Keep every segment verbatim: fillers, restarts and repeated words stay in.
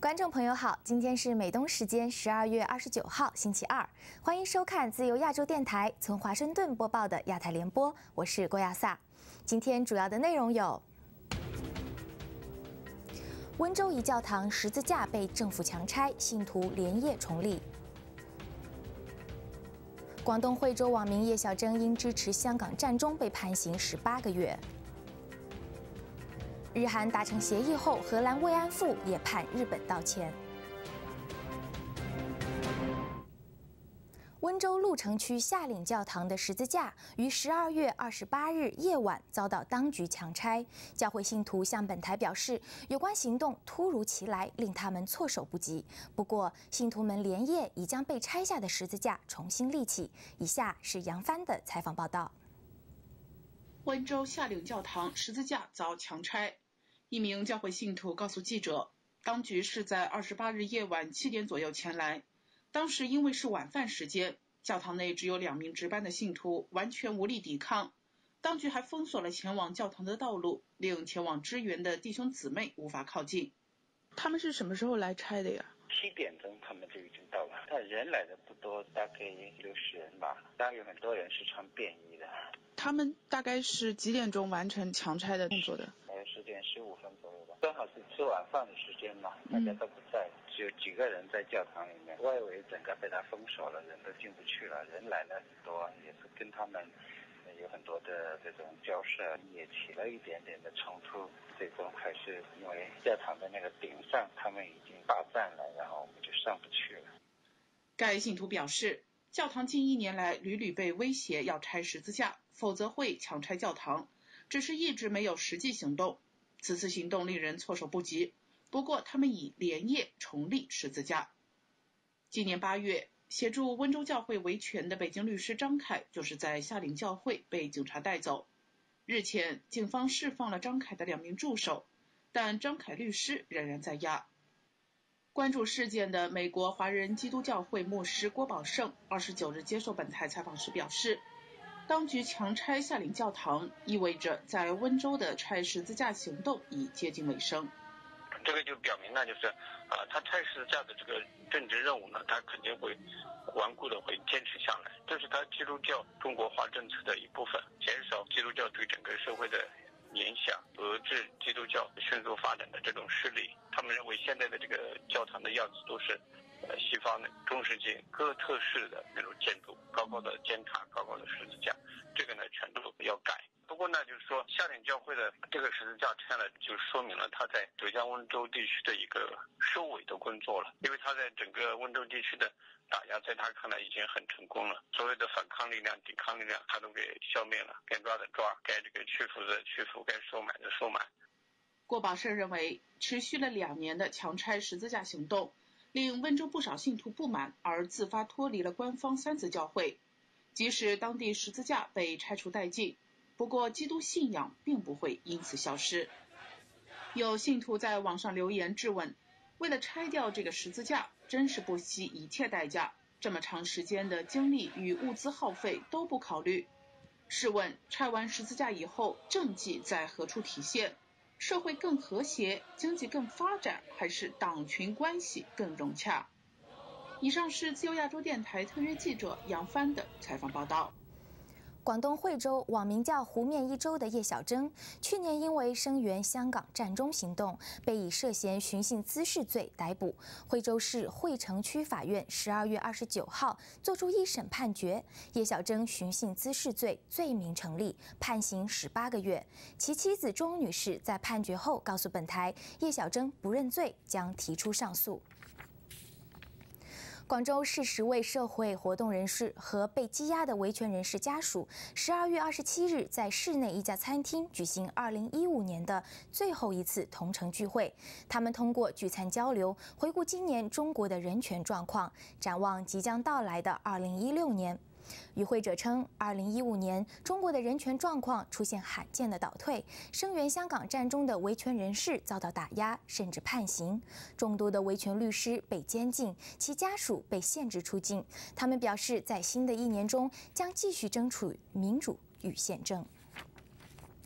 观众朋友好，今天是美东时间十二月二十九号，星期二，欢迎收看自由亚洲电台从华盛顿播报的亚太联播，我是郭亚萨。今天主要的内容有：温州一教堂十字架被政府强拆，信徒连夜重立；广东惠州网民叶小铮因支持香港战中被判刑十八个月。 日韩达成协议后，荷兰慰安妇也盼日本道歉。温州鹿城区下岭教堂的十字架于十二月二十八日夜晚遭到当局强拆。教会信徒向本台表示，有关行动突如其来，令他们措手不及。不过，信徒们连夜已将被拆下的十字架重新立起。以下是杨帆的采访报道。 温州下岭教堂十字架遭强拆。 一名教会信徒告诉记者，当局是在二十八日夜晚七点左右前来。当时因为是晚饭时间，教堂内只有两名值班的信徒，完全无力抵抗。当局还封锁了前往教堂的道路，令前往支援的弟兄姊妹无法靠近。他们是什么时候来拆的呀？ 七点钟他们就已经到了，但人来的不多，大概六十人吧。当然有很多人是穿便衣的。 他们大概是几点钟完成强拆的动作的？ 大概十点十五分左右吧，正好是吃晚饭的时间嘛，大家都不在，嗯、只有几个人在教堂里面，外围整个被他封锁了，人都进不去了。人来了很多，也是跟他们有很多的这种交涉，也起了一点点的冲突。 最终还是因为教堂的那个顶上，他们已经霸占了，然后我们就上不去了。 该信徒表示，教堂近一年来屡屡被威胁要拆十字架，否则会强拆教堂，只是一直没有实际行动。此次行动令人措手不及。不过，他们已连夜重立十字架。今年八月，协助温州教会维权的北京律师张凯，就是在下岭教会被警察带走。 日前，警方释放了张凯的两名助手，但张凯律师仍然在押。关注事件的美国华人基督教会牧师郭宝胜二十九日接受本台采访时表示，当局强拆下岭教堂，意味着在温州的拆十字架行动已接近尾声。 这个就表明呢，就是啊、呃，他拆十字架的这个政治任务呢，他肯定会顽固的会坚持下来，这是他基督教中国化政策的一部分，减少基督教对整个社会的影响，遏制基督教迅速发展的这种势力。他们认为现在的这个教堂的样子都是呃西方的中世纪哥特式的那种建筑，高高的尖塔，高高的十字架，这个呢全都要改。 不过呢，就是说下岭教会的这个十字架拆了，就说明了他在浙江温州地区的一个收尾的工作了。因为他在整个温州地区的打压，在他看来已经很成功了。所有的反抗力量、抵抗力量，他都给消灭了。该抓的抓，该这个屈服的屈服，该收买的收买。 郭宝胜认为，持续了两年的强拆十字架行动，令温州不少信徒不满，而自发脱离了官方三自教会。即使当地十字架被拆除殆尽。 不过，基督信仰并不会因此消失。有信徒在网上留言质问：为了拆掉这个十字架，真是不惜一切代价，这么长时间的精力与物资耗费都不考虑。试问，拆完十字架以后，政绩在何处体现？社会更和谐，经济更发展，还是党群关系更融洽？以上是自由亚洲电台特约记者杨帆的采访报道。 广东惠州网名叫“湖面一周”的叶小铮，去年因为声援香港战中行动，被以涉嫌寻衅滋事罪逮捕。惠州市惠城区法院十二月二十九号作出一审判决，叶小铮寻衅滋事罪罪名成立，判刑十八个月。其妻子钟女士在判决后告诉本台，叶小铮不认罪，将提出上诉。 广州市十位社会活动人士和被羁押的维权人士家属，十二月二十七日在市内一家餐厅举行二零一五年的最后一次同城聚会。他们通过聚餐交流，回顾今年中国的人权状况，展望即将到来的二零一六年。 与会者称，二零一五年中国的人权状况出现罕见的倒退，声援香港战中的维权人士遭到打压，甚至判刑，众多的维权律师被监禁，其家属被限制出境。他们表示，在新的一年中将继续争取民主与宪政。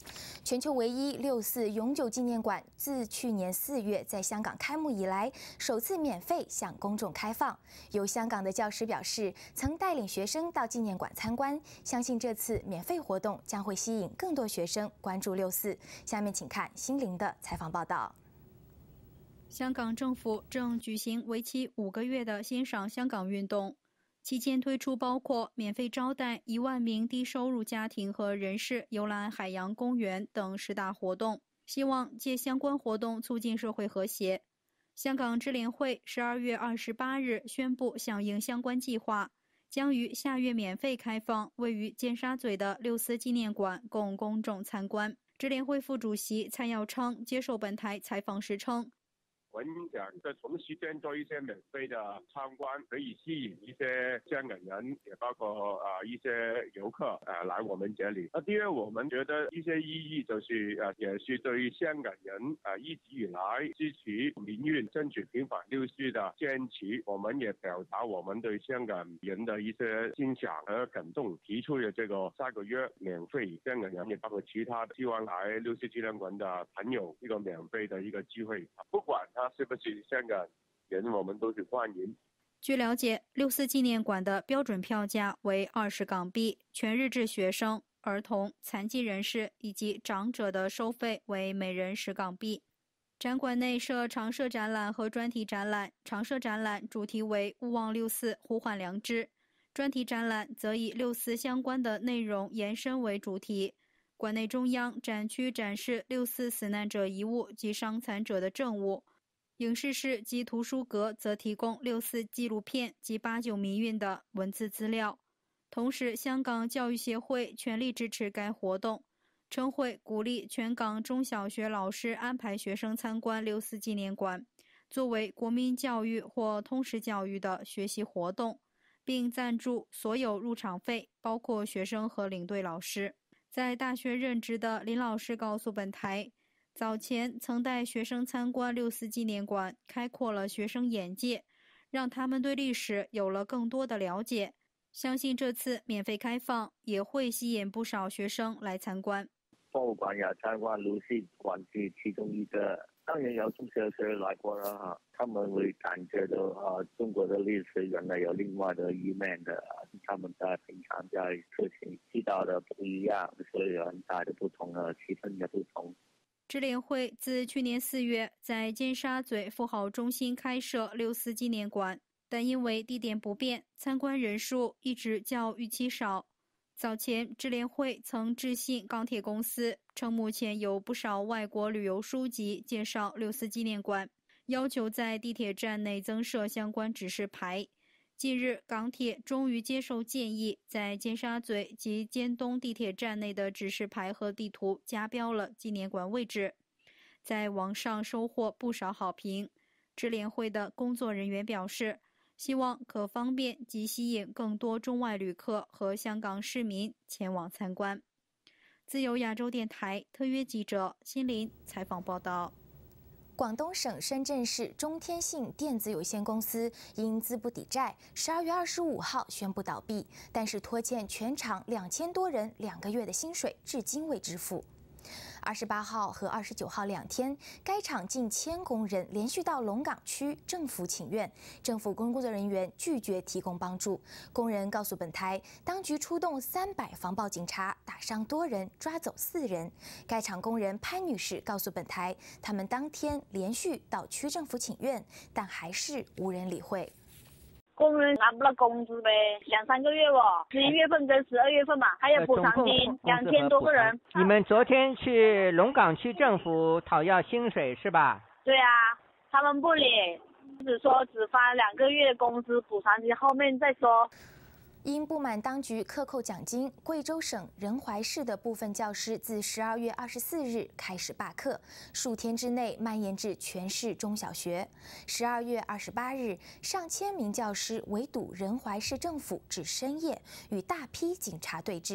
全球唯一六四永久纪念馆自去年四月在香港开幕以来，首次免费向公众开放。有香港的教师表示，曾带领学生到纪念馆参观，相信这次免费活动将会吸引更多学生关注六四。下面请看心灵的采访报道。 香港政府正举行为期五个月的欣赏香港运动。期间推出包括免费招待一万名低收入家庭和人士游览海洋公园等十大活动，希望借相关活动促进社会和谐。香港支联会十二月二十八日宣布响应相关计划，将于下月免费开放位于尖沙咀的六四纪念馆供公众参观。支联会副主席蔡耀昌接受本台采访时称， 我们想在同时间做一些免费的参观，可以吸引一些香港人，也包括啊、呃、一些游客呃来我们这里。那第二，我们觉得一些意义就是呃也是对香港人呃一直以来支持民运、争取平反六四的坚持，我们也表达我们对香港人的一些欣赏和感动，提出了这个三个月免费，香港人也包括其他希望来六四纪念馆的朋友一个免费的一个机会，不管他是不是香港人，我们都是欢迎。 据了解，六四纪念馆的标准票价为二十港币，全日制学生、儿童、残疾人士以及长者的收费为每人十港币。展馆内设常设展览和专题展览，常设展览主题为勿忘六四，呼唤良知，专题展览则以六四相关的内容延伸为主题。馆内中央展区展示六四死难者遗物及伤残者的证物，影视室及图书阁则提供六四纪录片及八九民运的文字资料。同时，香港教育协会全力支持该活动，称会鼓励全港中小学老师安排学生参观六四纪念馆，作为国民教育或通识教育的学习活动，并赞助所有入场费，包括学生和领队老师。在大学任职的林老师告诉本台，早前曾带学生参观六四纪念馆，开阔了学生眼界，让他们对历史有了更多的了解。相信这次免费开放也会吸引不少学生来参观。 博物馆也参观六四馆是其中一个，当然有中小学来过了哈，他们会感觉到啊，中国的历史原来有另外的一面的，他们在平常在事情知道的不一样，所以有很大的不同的气氛的不同。 支联会自去年四月在尖沙咀富豪中心开设六四纪念馆，但因为地点不便，参观人数一直较预期少。早前支联会曾致信钢铁公司，称目前有不少外国旅游书籍介绍六四纪念馆，要求在地铁站内增设相关指示牌。近日，港铁终于接受建议，在尖沙咀及尖东地铁站内的指示牌和地图加标了纪念馆位置，在网上收获不少好评。支联会的工作人员表示，希望可方便及吸引更多中外旅客和香港市民前往参观。自由亚洲电台特约记者辛林采访报道。 广东省深圳市中天信电子有限公司因资不抵债，十二月二十五号宣布倒闭，但是拖欠全厂两千多人两个月的薪水，至今未支付。二十八号和二十九号两天，该厂近千工人连续到龙岗区政府请愿，政府工作人员拒绝提供帮助。工人告诉本台，当局出动三百防暴警察，打伤多人，抓走四人。该厂工人潘女士告诉本台，他们当天连续到区政府请愿，但还是无人理会。 工人拿不到工资呗，两三个月哦，十一月份跟十二月份嘛，还有补偿金，两千多个人。 你们昨天去龙岗区政府讨要薪水是吧？ 对啊，他们不领，只说只发两个月工资补偿金，后面再说。 因不满当局克扣奖金，贵州省仁怀市的部分教师自十二月二十四日开始罢课，数天之内蔓延至全市中小学。十二月二十八日，上千名教师围堵仁怀市政府至深夜，与大批警察对峙。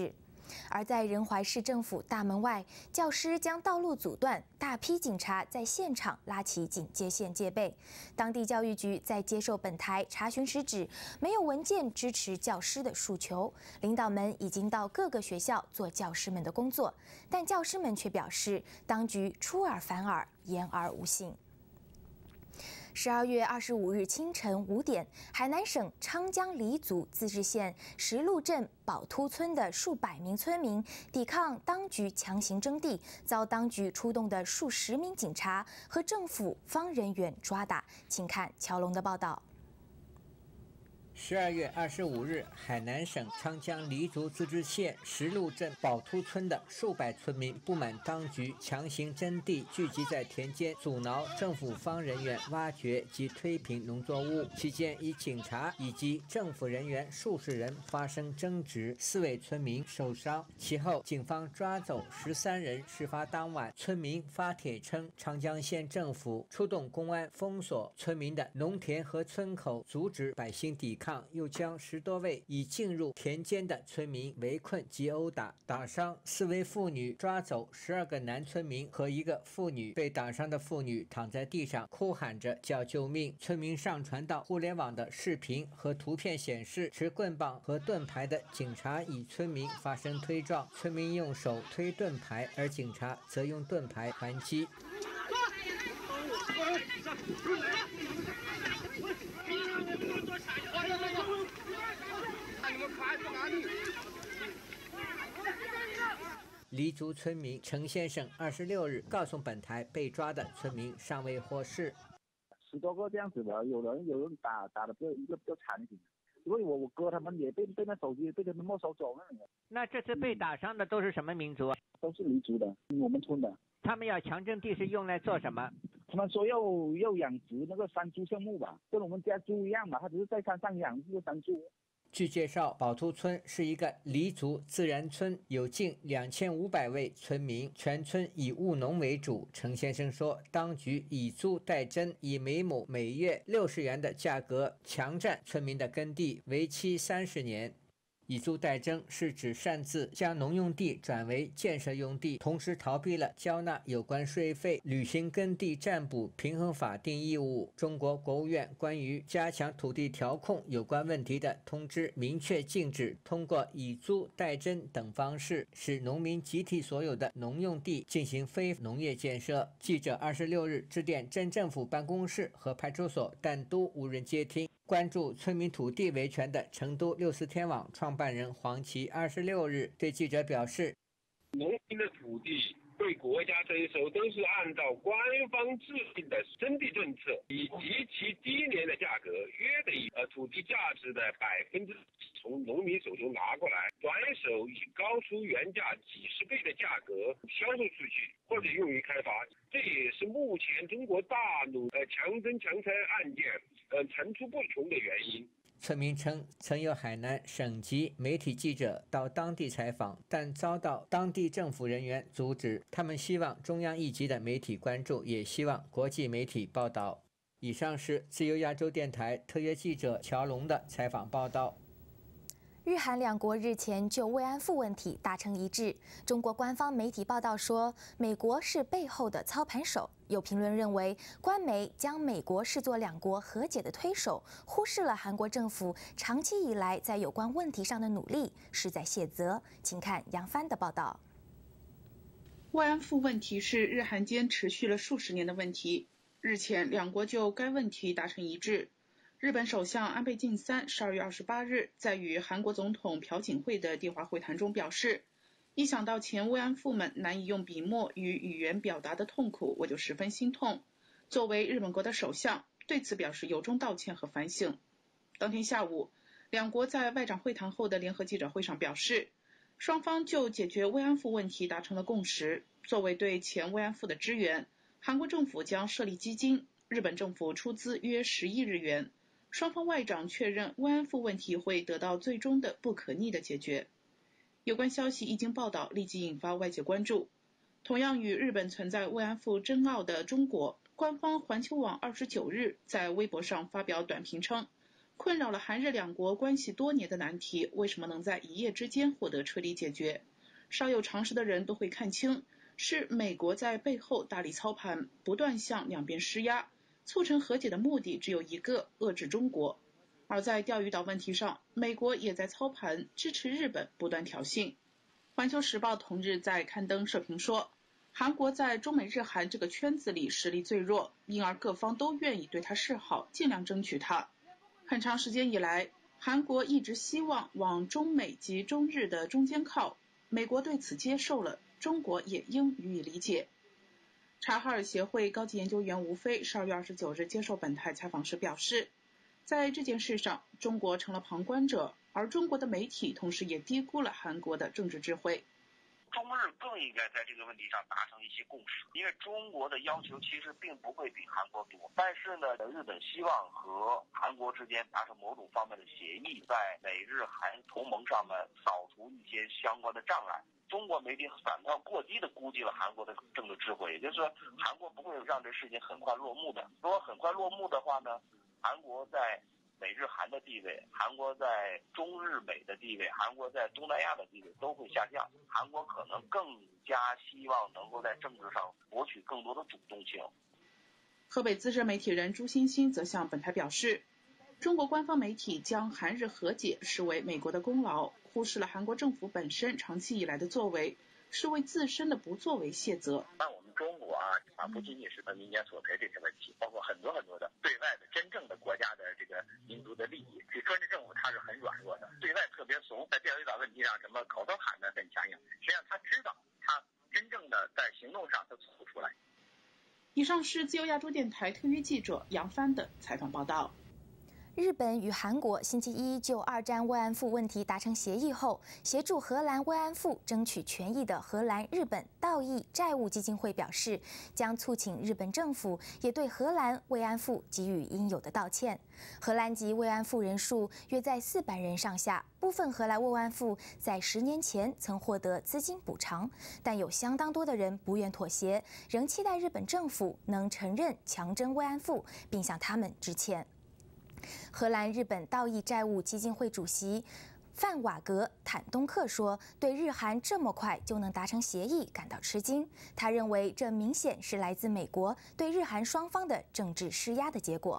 而在仁怀市政府大门外，教师将道路阻断，大批警察在现场拉起警戒线戒备。当地教育局在接受本台查询时指，没有文件支持教师的诉求。领导们已经到各个学校做教师们的工作，但教师们却表示，当局出尔反尔，言而无信。十二月二十五日清晨五点，海南省昌江黎族自治县石鹿镇宝突村的数百名村民抵抗当局强行征地，遭当局出动的数十名警察和政府方人员抓打。请看乔龙的报道。 十二月二十五日，海南省昌江黎族自治县石鹿镇宝突村的数百村民不满当局强行征地，聚集在田间，阻挠政府方人员挖掘及推平农作物。期间，以警察以及政府人员数十人发生争执，四位村民受伤。其后，警方抓走十三人。事发当晚，村民发帖称，昌江县政府出动公安封锁村民的农田和村口，阻止百姓抵抗。又将十多位已进入田间的村民围困及殴打，打伤四位妇女，抓走十二个男村民和一个妇女。被打伤的妇女躺在地上哭喊着叫救命。村民上传到互联网的视频和图片显示，持棍棒和盾牌的警察与村民发生推撞，村民用手推盾牌，而警察则用盾牌还击。黎族村民陈先生二十六日告诉本台，被抓的村民尚未获释。 十多个这样子的，有人有人打打的比较一个比较惨一点，因为我我哥他们也被被那手机被他们没收走了。 那这次被打伤的都是什么民族？ 都是黎族的，我们村的。 他们要强征地是用来做什么？ 他们说要要养殖那个山猪项目吧，跟我们家猪一样嘛，他只是在山上养这个山猪。 据介绍，宝突村是一个黎族自然村，有近两千五百位村民，全村以务农为主。陈先生说，当局以租代征，以每亩每月六十元的价格强占村民的耕地，为期三十年。以租代征是指擅自将农用地转为建设用地，同时逃避了交纳有关税费、履行耕地占卜平衡法定义务。中国国务院关于加强土地调控有关问题的通知明确禁止通过以租代征等方式使农民集体所有的农用地进行非农业建设。记者二十六日致电镇政府办公室和派出所，但都无人接听。关注村民土地维权的成都六四天网创办人黄琦二十六日对记者表示， 农民的土地对国家征收都是按照官方制定的征地政策，以极其低廉的价格，约等于呃土地价值的百分之从农民手中拿过来，转手以高出原价几十倍的价格销售出去，或者用于开发。这也是目前中国大陆呃强征强拆案件呃层出不穷的原因。 村民称，曾有海南省级媒体记者到当地采访，但遭到当地政府人员阻止。他们希望中央一级的媒体关注，也希望国际媒体报道。以上是自由亚洲电台特约记者乔龙的采访报道。 日韩两国日前就慰安妇问题达成一致。中国官方媒体报道说，美国是背后的操盘手。有评论认为，官媒将美国视作两国和解的推手，忽视了韩国政府长期以来在有关问题上的努力，实在谢责。请看杨帆的报道。 慰安妇问题是日韩间持续了数十年的问题。日前，两国就该问题达成一致。日本首相安倍晋三十二月二十八日在与韩国总统朴槿惠的电话会谈中表示，一想到前慰安妇们难以用笔墨与语言表达的痛苦，我就十分心痛。作为日本国的首相，对此表示由衷道歉和反省。当天下午，两国在外长会谈后的联合记者会上表示，双方就解决慰安妇问题达成了共识。作为对前慰安妇的支援，韩国政府将设立基金，日本政府出资约十亿日元。双方外长确认慰安妇问题会得到最终的不可逆的解决。有关消息一经报道，立即引发外界关注。同样与日本存在慰安妇争拗的中国，官方环球网二十九日在微博上发表短评称，困扰了韩日两国关系多年的难题为什么能在一夜之间获得彻底解决？ 稍有常识的人都会看清，是美国在背后大力操盘，不断向两边施压，促成和解的目的只有一个：遏制中国。而在钓鱼岛问题上，美国也在操盘，支持日本不断挑衅。环球时报同日在刊登社评说，韩国在中美日韩这个圈子里实力最弱，因而各方都愿意对他示好，尽量争取他。很长时间以来，韩国一直希望往中美及中日的中间靠，美国对此接受了，中国也应予以理解。察哈尔协会高级研究员吴飞十二月二十九日接受本台采访时表示，在这件事上，中国成了旁观者，而中国的媒体同时也低估了韩国的政治智慧。 中日更应该在这个问题上达成一些共识，因为中国的要求其实并不会比韩国多，但是呢，日本希望和韩国之间达成某种方面的协议，在美日韩同盟上面扫除一些相关的障碍。中国媒体反倒过激的估计了韩国的政治智慧，也就是说，韩国不会让这事情很快落幕的。如果很快落幕的话呢，韩国在美日韩的地位，韩国在中日美的地位，韩国在东南亚的地位都会下降。韩国可能更加希望能够在政治上博取更多的主动性。 河北资深媒体人朱欣欣则向本台表示，中国官方媒体将韩日和解视为美国的功劳，忽视了韩国政府本身长期以来的作为，是为自身的不作为卸责。 那我们中国啊，啊不仅仅是民间索赔这些问题，包括很多很多的对外的真正的国家的这个民族的利益，这专制政府它是很软弱的，对外特别怂，在钓鱼岛问题上什么口头喊的很强硬，实际上他知道他真正的在行动上他做不出来。 以上是自由亚洲电台特约记者杨帆的采访报道。 日本与韩国星期一就二战慰安妇问题达成协议后，协助荷兰慰安妇争取权益的荷兰日本道义债务基金会表示，将促请日本政府也对荷兰慰安妇给予应有的道歉。荷兰籍慰安妇人数约在四百人上下，部分荷兰慰安妇在十年前曾获得资金补偿，但有相当多的人不愿妥协，仍期待日本政府能承认强征慰安妇，并向他们致歉。荷兰日本道义债务基金会主席范瓦格坦东克说，对日韩这么快就能达成协议感到吃惊。他认为这明显是来自美国对日韩双方的政治施压的结果。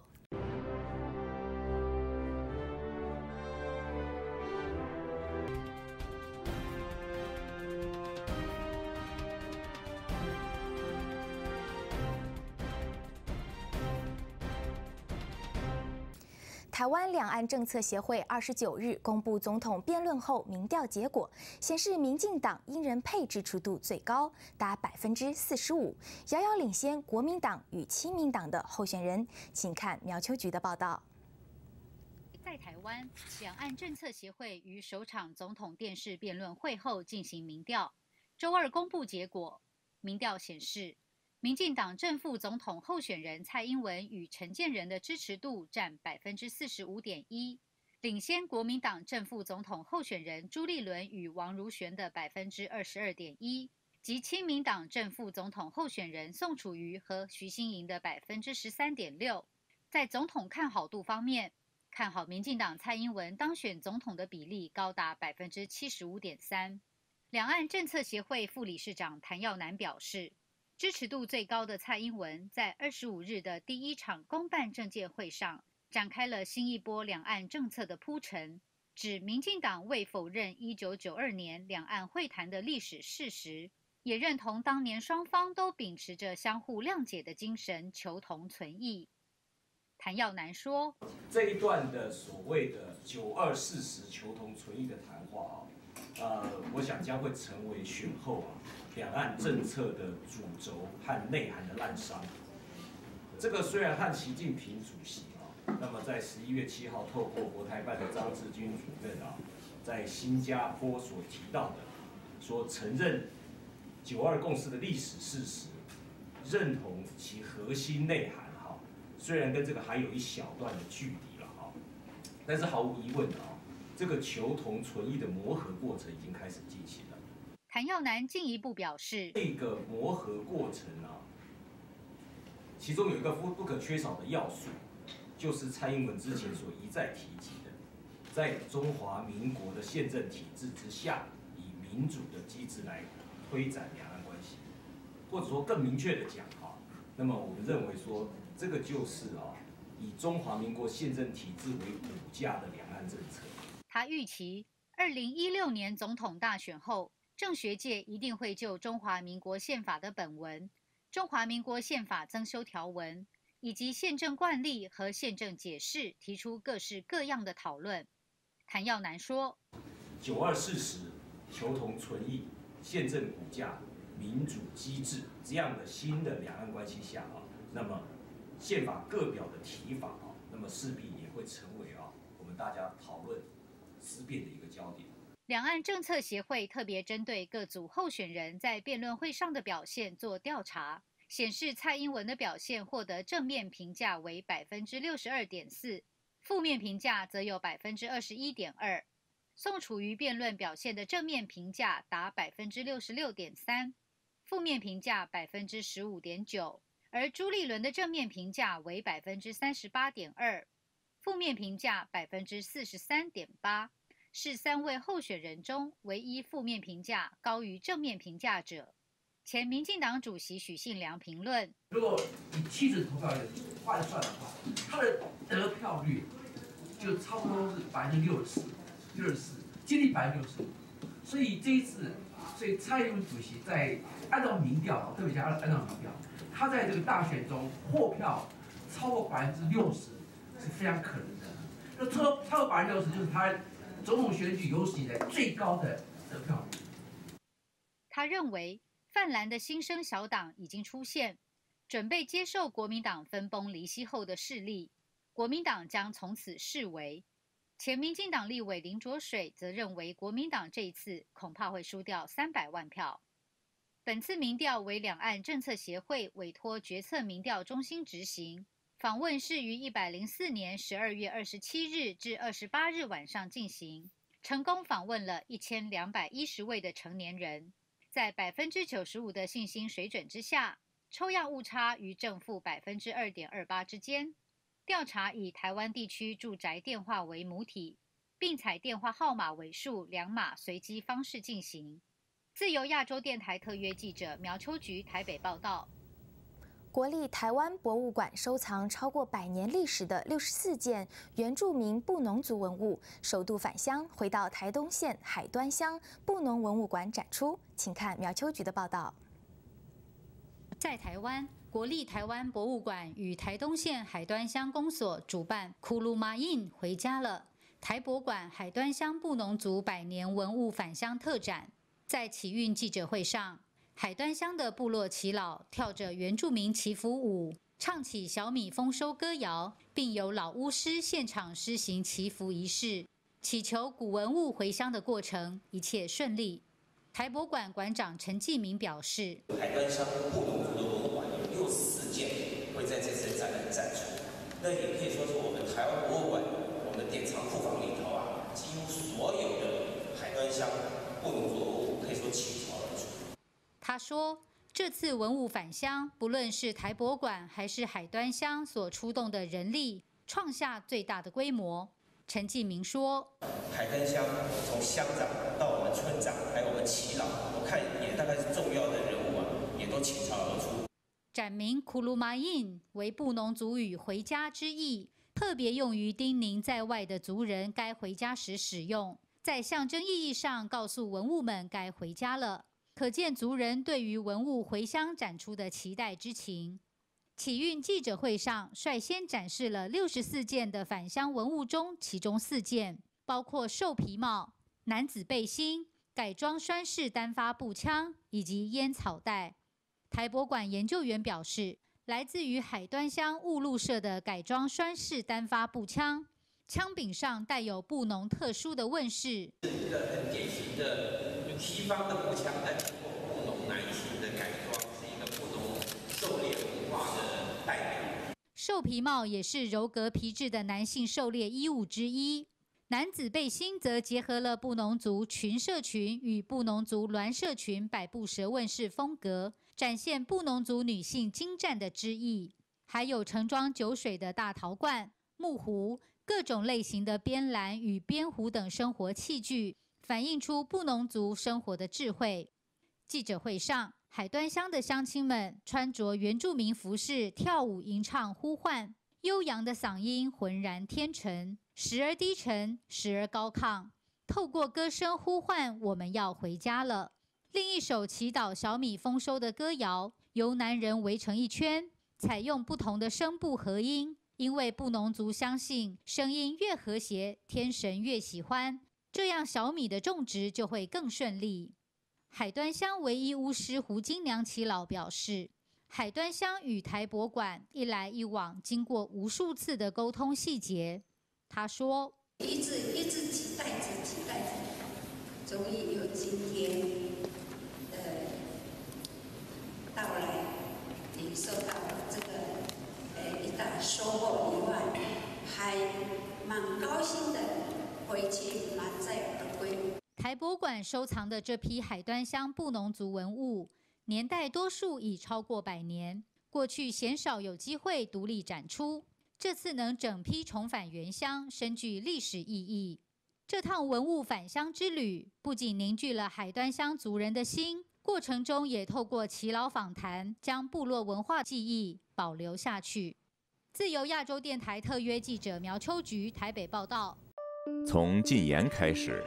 台湾两岸政策协会二十九日公布总统辩论后民调结果，显示民进党因人配支持度最高，达百分之四十五，遥遥领先国民党与亲民党的候选人。请看苗秋菊的报道。 在台湾，两岸政策协会于首场总统电视辩论会后进行民调，周二公布结果。民调显示，民进党正副总统候选人蔡英文与陈建仁的支持度占百分之四十五点一，领先国民党正副总统候选人朱立伦与王如玄的百分之二十二点一，及亲民党正副总统候选人宋楚瑜和徐欣莹的百分之十三点六。在总统看好度方面，看好民进党蔡英文当选总统的比例高达百分之七十五点三。两岸政策协会副理事长谭耀南表示，支持度最高的蔡英文在二十五日的第一场公办政见会上展开了新一波两岸政策的铺陈，指民进党未否认一九九二年两岸会谈的历史事实，也认同当年双方都秉持着相互谅解的精神，求同存异。谭耀南说， 这一段的所谓的九二事实求同存异的谈话啊，呃，我想将会成为选后啊两岸政策的主轴和内涵的滥觞。这个虽然和习近平主席啊，那么在十一月七号透过国台办的张志军主任啊，在新加坡所提到的，说承认九二共识的历史事实，认同其核心内涵哈，虽然跟这个还有一小段的距离了哈，但是毫无疑问的啊，这个求同存异的磨合过程已经开始进行了。 谭耀南进一步表示， 这个磨合过程啊，其中有一个不不可缺少的要素，就是蔡英文之前所一再提及的，在中华民国的宪政体制之下，以民主的机制来推展两岸关系，或者说更明确的讲哈，那么我们认为说这个就是啊，以中华民国宪政体制为骨架的两岸政策。 他预期二零一六年总统大选后，政学界一定会就中华民国宪法的本文、中华民国宪法增修条文以及宪政惯例和宪政解释提出各式各样的讨论。谭耀南说：“ 九二事实、求同存异、宪政骨架、民主机制这样的新的两岸关系下啊，那么宪法各表的提法啊，那么势必也会成为啊我们大家讨论思辨的一个焦点。” 两岸政策协会特别针对各组候选人在辩论会上的表现做调查，显示蔡英文的表现获得正面评价为百分之六十二点四，负面评价则有百分之二十一点二。宋楚瑜辩论表现的正面评价达百分之六十六点三，负面评价百分之十五点九，而朱立伦的正面评价为百分之三十八点二，负面评价百分之四十三点八。是三位候选人中唯一负面评价高于正面评价者。前民进党主席许信良评论： 如果以妻子投票率换算的话，他的得票率就差不多是百分之六十四，六十四，接近百分之六十五。所以这一次，所以蔡英文主席在按照民调，特别是按按照民调，他在这个大选中获票超过百分之六十是非常可能的。那超超过百分之六十就是他总统选举有史以来最高的得票率。 他认为泛蓝的新生小党已经出现，准备接受国民党分崩离析后的势力，国民党将从此式微。前民进党立委林濁水则认为，国民党这一次恐怕会输掉三百万票。本次民调为两岸政策协会委托决策民调中心执行。访问是于一百零四年十二月二十七日至二十八日晚上进行，成功访问了一千两百一十位的成年人，在百分之九十五的信心水准之下，抽样误差于正负百分之二点二八之间。调查以台湾地区住宅电话为母体，并采电话号码尾数两码随机方式进行。自由亚洲电台特约记者苗秋菊台北报道。 国立台湾博物馆收藏超过百年历史的六十四件原住民布农族文物，首度返乡，回到台东县海端乡布农文物馆展出。请看苗秋菊的报道。 在台湾，国立台湾博物馆与台东县海端乡公所主办库鲁马印回家了台博馆海端乡布农族百年文物返乡特展。在启运记者会上，海端乡的部落耆老跳着原住民祈福舞，唱起小米丰收歌谣，并由老巫师现场施行祈福仪式，祈求古文物回乡的过程一切顺利。台博馆馆长陈继明表示， 海端乡布农族的文物馆有六十四件会在这次展览展出，那也可以说是我们台湾博物馆我们的典藏库房里头啊，几乎所有的海端乡布农族的文物可以说倾巢而出。 他说，这次文物返乡，不论是台博馆还是海端乡所出动的人力，创下最大的规模。陈继明说， 海端乡从乡长到我们村长，还有我们耆老，我看也大概是重要的人物啊，也都倾巢而出。 展名库鲁马印为布农族语回家之意，特别用于叮咛在外的族人该回家时使用，在象征意义上告诉文物们该回家了。可见族人对于文物回乡展出的期待之情。启运记者会上率先展示了六十四件的返乡文物中，其中四件包括兽皮帽、男子背心、改装栓式单发步枪以及烟草袋。台博馆研究员表示，来自于海端乡雾鹿社的改装栓式单发步枪，枪柄上带有布农特殊的问饰， 是一个很典型的西方的步枪，来通过布农男性的改装，是一个布农狩猎文化的代表。 兽皮帽也是柔革皮质的男性狩猎衣物之一。男子背心则结合了布农族群社群与布农族鸾社群百步蛇问式风格，展现布农族女性精湛的枝意。还有盛装酒水的大陶罐、木壶、各种类型的编篮与编壶等生活器具， 反映出布农族生活的智慧。记者会上，海端乡的乡亲们穿着原住民服饰，跳舞吟唱呼唤，悠扬的嗓音浑然天成，时而低沉，时而高亢，透过歌声呼唤我们要回家了。另一首祈祷小米丰收的歌谣，由男人围成一圈，采用不同的声部合音，因为布农族相信声音越和谐，天神越喜欢，这样小米的种植就会更顺利。海端乡唯一巫师胡金娘耆老表示，海端乡与台博馆一来一往，经过无数次的沟通细节。他说， 一直一直期待着期待着，终于有今天的到来，领受到这个呃一大收获以外，还蛮高兴的，回去满载而归。 台博馆收藏的这批海端乡布农族文物，年代多数已超过百年，过去鲜少有机会独立展出。这次能整批重返原乡，深具历史意义。这趟文物返乡之旅，不仅凝聚了海端乡族人的心，过程中也透过耆老访谈，将部落文化记忆保留下去。自由亚洲电台特约记者苗秋菊台北报道。 从禁言开始，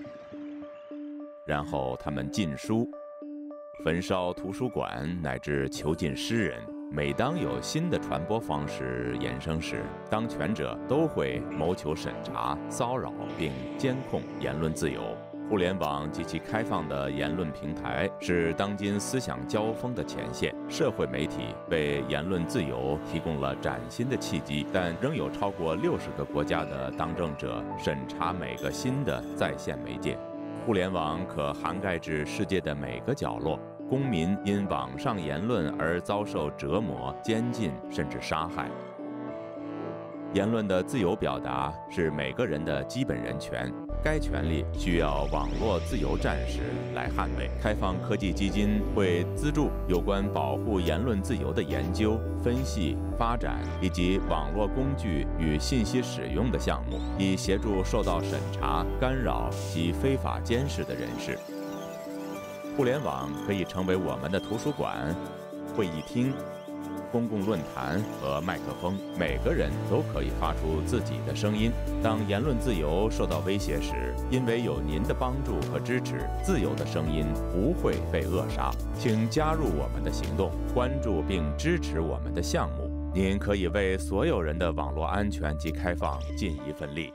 然后他们禁书、焚烧图书馆，乃至囚禁诗人。每当有新的传播方式衍生时，当权者都会谋求审查、骚扰并监控言论自由。互联网及其开放的言论平台是当今思想交锋的前线，社会媒体为言论自由提供了崭新的契机，但仍有超过六十个国家的当政者审查每个新的在线媒介。互联网可涵盖至世界的每个角落。公民因网上言论而遭受折磨、监禁，甚至杀害。言论的自由表达是每个人的基本人权，该权利需要网络自由战士来捍卫。开放科技基金会资助有关保护言论自由的研究、分析、发展以及网络工具与信息使用的项目，以协助受到审查、干扰及非法监视的人士。互联网可以成为我们的图书馆、会议厅、公共论坛和麦克风，每个人都可以发出自己的声音。当言论自由受到威胁时，因为有您的帮助和支持，自由的声音不会被扼杀。请加入我们的行动，关注并支持我们的项目，您可以为所有人的网络安全及开放尽一份力。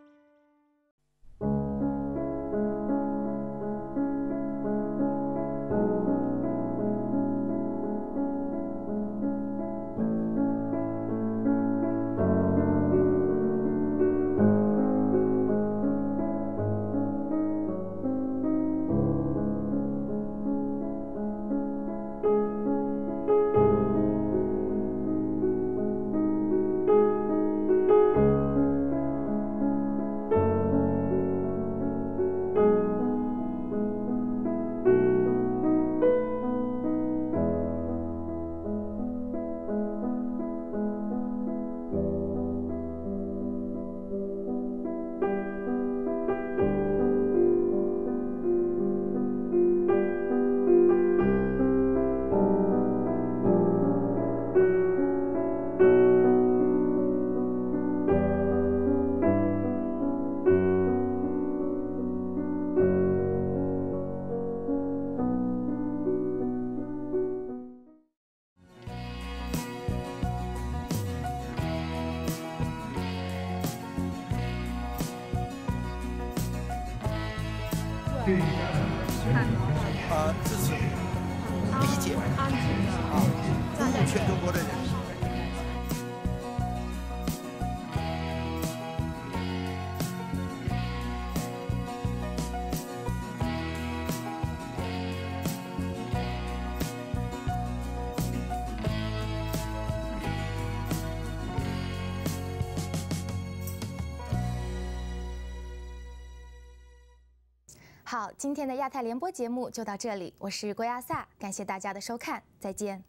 呃，支持、理解啊，服务全中国的人。 好，今天的亚太联播节目就到这里，我是郭亚萨，感谢大家的收看，再见。